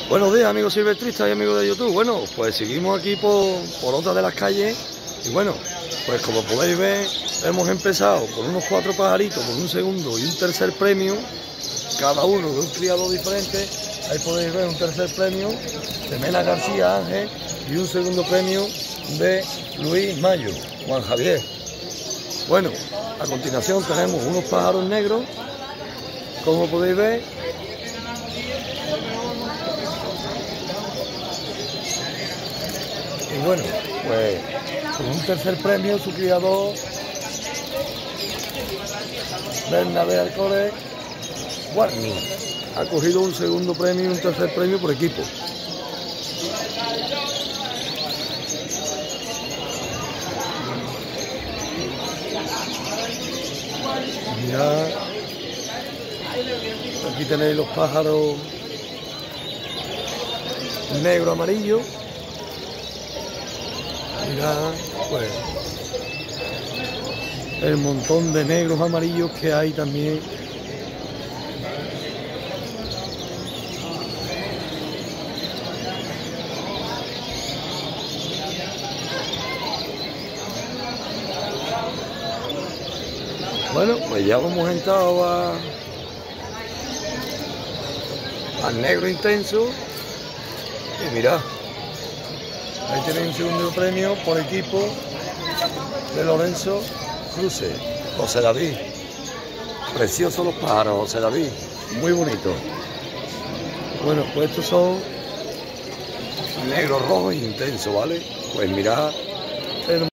Buenos días, amigos silvestristas y amigos de YouTube. Bueno, pues seguimos aquí por otra de las calles. Y bueno, pues como podéis ver, hemos empezado con unos 4 pajaritos, con un segundo y un tercer premio, cada uno de un criado diferente. Ahí podéis ver un tercer premio de Mena García Ángel y un segundo premio de Luis Mayo, Juan Javier. Bueno, a continuación tenemos unos pájaros negros, como podéis ver. Y bueno, pues con un tercer premio su criador Bernabé Alcores Warning ha cogido un segundo premio y un tercer premio por equipo. Mirad, aquí tenéis los pájaros negro amarillo. Mirad, pues, el montón de negros amarillos que hay también. Bueno, pues ya hemos entrado al negro intenso. Y mirad, ahí tenéis un segundo premio por equipo de Lorenzo Cruce, José David. Preciosos los pájaros, José David, muy bonito. Bueno, pues estos son negros rojos intensos, ¿vale? Pues mirad.